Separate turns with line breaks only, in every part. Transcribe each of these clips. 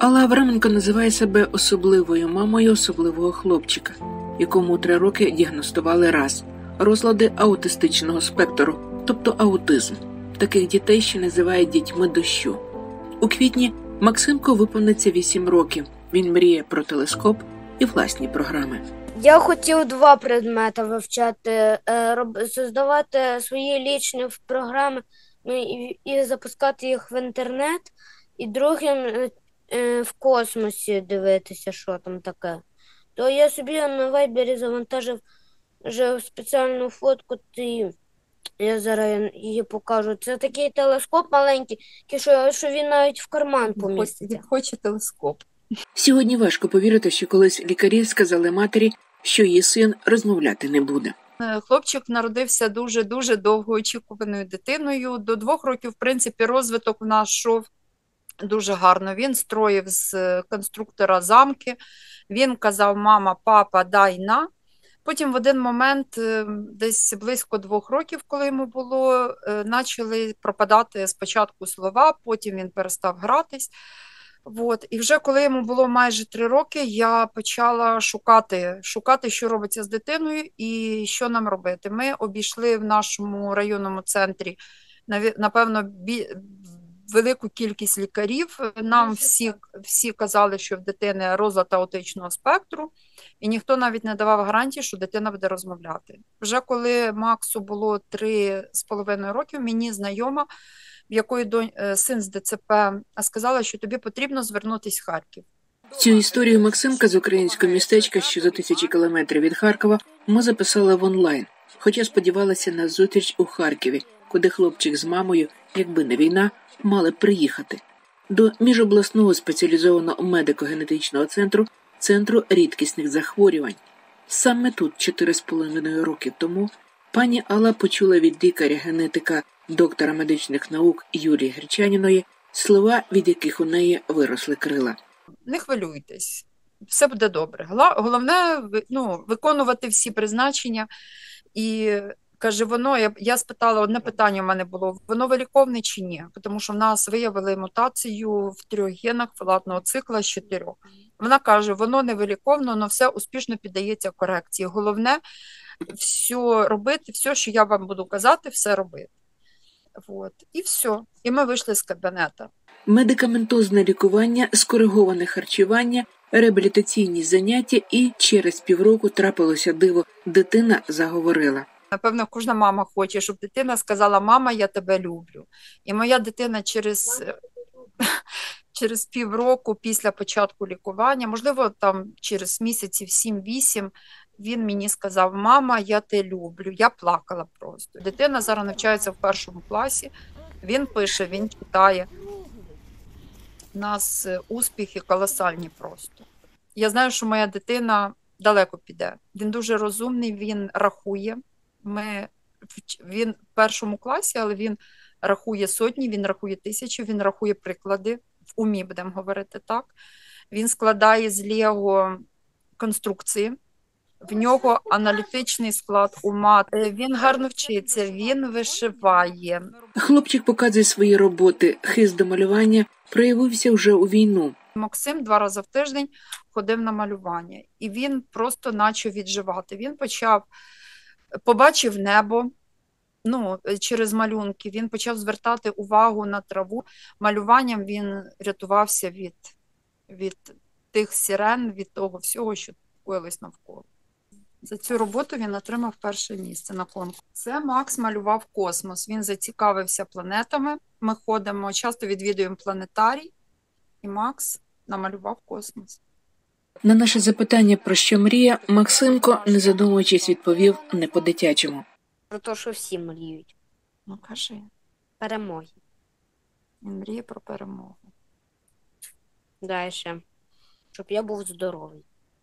Алла Авраменко називає себе особливою мамою особливого хлопчика, якому у 3 роки діагностували раз – розлади аутистичного спектру, тобто аутизм. Таких дітей ще називають дітьми дощу. У квітні Максимку виповниться 8 років. Він мріє про телескоп і власні програми.
Я хотів 2 предмети вивчати, создавати свої лічні програми і запускати їх в інтернет, і другим в космосі дивитися, що там таке. То я собі на вайбері завантажив вже спеціальну фотку, і я зараз її покажу. Це такий телескоп маленький, що він навіть в карман поміститься.
Хоче телескоп.
Сьогодні важко повірити, що колись лікарі сказали матері, що її син розмовляти не буде.
Хлопчик народився дуже довгоочікуваною дитиною. До 2 років, в принципі, розвиток у нас йшов дуже гарно. Він строїв з конструктора замки. Він казав: мама, папа, дай на. Потім в один момент, десь близько 2 років, коли йому було, почали пропадати спочатку слова, потім він перестав гратись. І вже коли йому було майже 3 роки, я почала шукати, що робиться з дитиною і що нам робити. Ми обійшли в нашому районному центрі, напевно, велику кількість лікарів. Нам всі казали, що в дитини розлад аутичного спектру, і ніхто навіть не давав гарантії, що дитина буде розмовляти. Вже коли Максу було 3,5 років, мені знайома, в якої син з ДЦП, сказала, що тобі потрібно звернутися в Харків.
Цю історію Максимка з українського містечка, що за 1000 кілометрів від Харкова, ми записали в онлайн, хоча сподівалися на зустріч у Харкові, куди хлопчик з мамою, якби не війна, мали б приїхати. До міжобласного спеціалізованого медико-генетичного центру рідкісних захворювань. Саме тут 4,5 роки тому пані Алла почула від лікаря-генетика, доктора медичних наук Юлії Гречаніної слова, від яких у неї виросли крила.
Не хвилюйтесь, все буде добре. Головне виконувати всі призначення. І каже, я спитала, одне питання в мене було: воно виліковне чи ні? Тому що в нас виявили мутацію в 3 генах фолатного цикла з 4. Вона каже, воно не виліковно, але все успішно піддається корекції. Головне все робити, все, що я вам буду казати, все робити. І все. І ми вийшли з кабінету.
Медикаментозне лікування, скориговане харчування, реабілітаційні заняття, і через півроку трапилося диво. Дитина заговорила.
Напевно, кожна мама хоче, щоб дитина сказала: мама, я тебе люблю. І моя дитина через півроку після початку лікування, можливо, там через місяців 7-8, він мені сказав: мама, я тебе люблю. Я плакала просто. Дитина зараз навчається в 1 класі, він пише, він читає. У нас успіхи колосальні просто. Я знаю, що моя дитина далеко піде. Він дуже розумний, він рахує. Він в 1 класі, але він рахує сотні, він рахує 1000, він рахує приклади. В умі, будемо говорити так. Він складає з Лего конструкції. В нього аналітичний склад ума. Він гарно вчиться, він вишиває.
Хлопчик показує свої роботи. Хист до малювання проявився вже у війну.
Максим 2 рази в тиждень ходив на малювання. І він просто почав відживати. Він побачив небо, через малюнки. Він почав звертати увагу на траву. Малюванням він рятувався від тих сирен, від того всього, що коїлось навколо. За цю роботу він отримав 1 місце на конкурсі. Це Макс малював космос. Він зацікавився планетами. Ми ходимо, часто відвідуємо планетарій, і Макс намалював космос.
На наше запитання, про що мріє, Максимко, не задумуючись, відповів не по-дитячому.
Про те, що всі мріють.
Кажи.
Перемоги.
Він мріє про перемогу.
Далі. Щоб я був здоровий.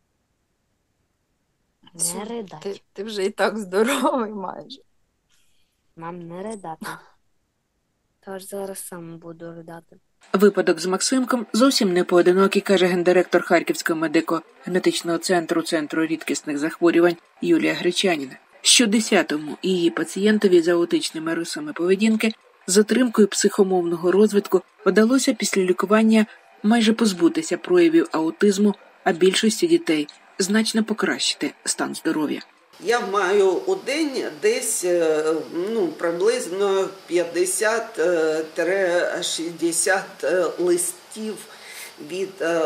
Не ридати.
Ти вже і так здоровий майже.
Мам, не ридати. Тож зараз сам буду ридати.
Випадок з Максимком зовсім не поодинокий, каже гендиректор Харківського медико-генетичного центру рідкісних захворювань Юлія Гречаніна. Що 10-му її пацієнтові з аутичними рисами поведінки, затримкою психомовного розвитку, вдалося після лікування майже позбутися проявів аутизму, а більшості дітей значно покращити стан здоров'я.
Я маю у день десь приблизно 50-60 листів від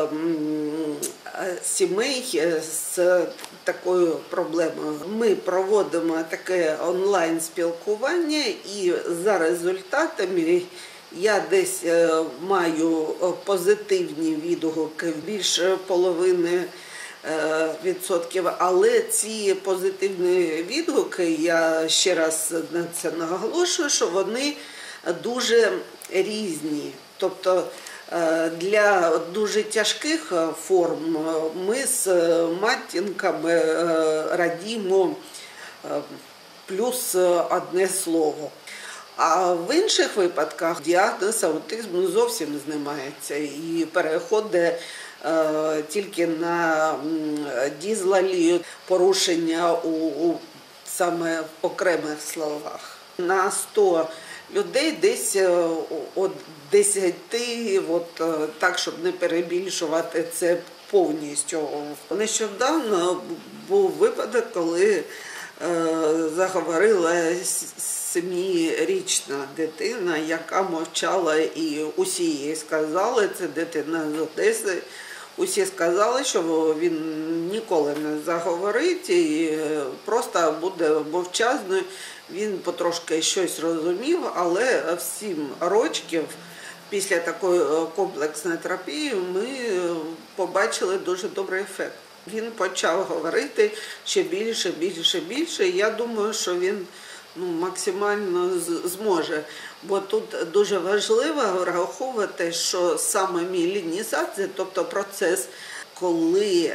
сімей з такою проблемою. Ми проводимо таке онлайн-спілкування, і за результатами я десь маю позитивні відгуки, більше половини відсотків, але ці позитивні відгуки, я ще раз на це наголошую, що вони дуже різні. Тобто для дуже тяжких форм ми з матінками радімо плюс одне слово. А в інших випадках діагноз аутизму зовсім знімається і переходить тільки на дізлалію, порушення у саме в окремих словах. На 100 людей десь от 10, так, щоб не перебільшувати це повністю. Нещодавно був випадок, коли заговорила 7-річна дитина, яка мовчала, і усі їй сказали, це дитина з Одеси, усі сказали, що він ніколи не заговорить і просто буде мовчазною. Він потрошки щось розумів, але в 7 років після такої комплексної терапії ми побачили дуже добрий ефект. Він почав говорити ще більше, більше, більше. І я думаю, що він максимально зможе. Бо тут дуже важливо враховувати, що саме міелінізація, тобто процес, коли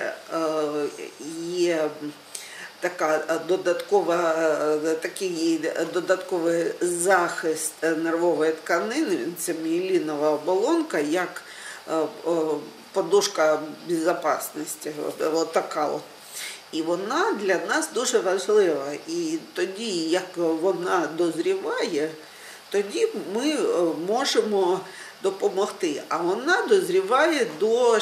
є такий додатковий захист нервової тканини, це міелінова оболонка, як подушка безпечності, отака от. І вона для нас дуже важлива. І тоді, як вона дозріває, тоді ми можемо допомогти. А вона дозріває до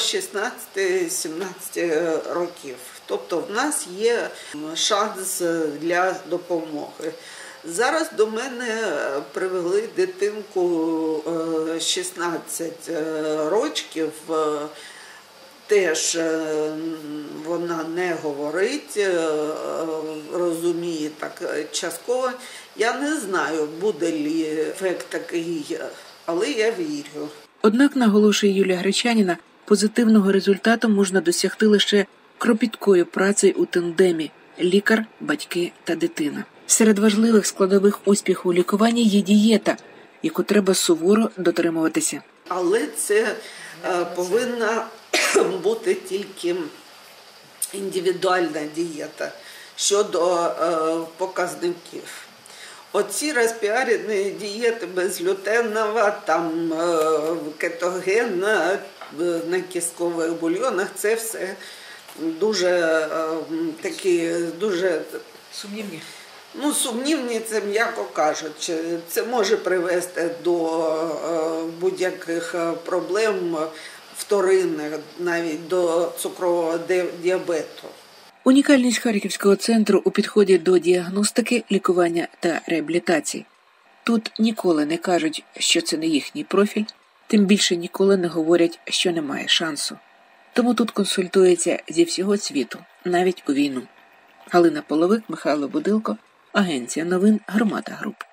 16-17 років. Тобто в нас є шанс для допомоги. Зараз до мене привели дитинку 16 років. Теж вона не говорить, розуміє так частково. Я не знаю, буде ли ефект такий, але я вірю.
Однак, наголошує Юлія Гречаніна, позитивного результату можна досягти лише кропіткою працею у тандемі – лікар, батьки та дитина. Серед важливих складових успіху у лікуванні є дієта, яку треба суворо дотримуватися.
Але це повинна бути тільки індивідуальна дієта щодо показників. Оці розпіарені дієти безглютенова, там кетогенна, на кісткових бульйонах, це все дуже такі, дуже
Сумнівні.
Сумнівні, це м'яко кажучи. Це може привести до будь-яких проблем вторинних, навіть до цукрового діабету.
Унікальність Харківського центру у підході до діагностики, лікування та реабілітації. Тут ніколи не кажуть, що це не їхній профіль, тим більше ніколи не говорять, що немає шансу. Тому тут консультуються зі всього світу, навіть у війну. Галина Половик, Михайло Будилко, Агенція новин Громада Груп.